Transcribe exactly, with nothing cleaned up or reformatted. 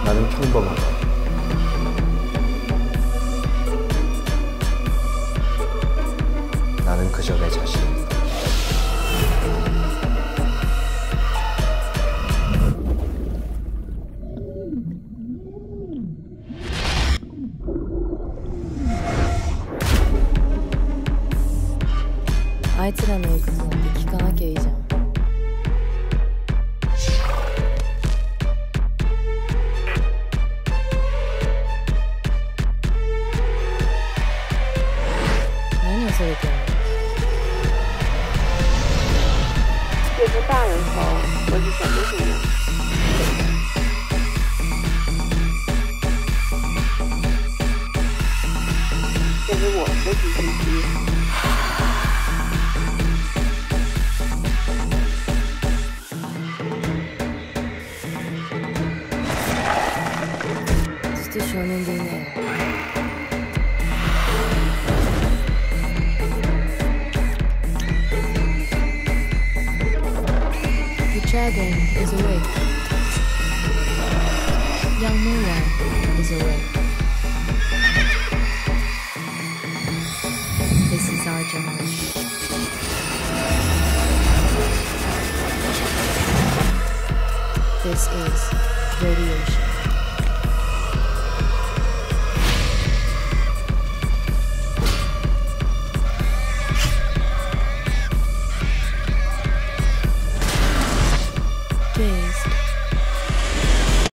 나는 평범하다. 나는 그저 내 자신이다. 아いつらの言うことなんて聞かなきゃいいじゃん。何をそれてんの？ 对付大人头，我是什么什么？这是我的 G P T。 少年でいないよ。The dragon is awake. Young Mulan is awake. This is our generation. This is radiation.